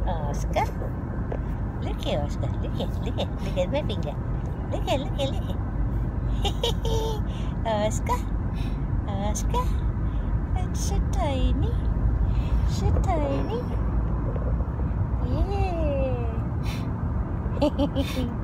Oscar. Look here, Oscar. Look at my finger. Look at. Oscar. It's so tiny. Yeah.